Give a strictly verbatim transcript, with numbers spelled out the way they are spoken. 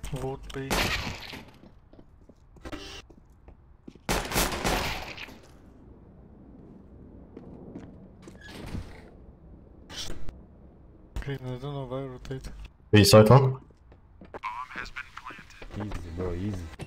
Vote please. Green, I don't know why I rotate. B side one. Easy bro, easy.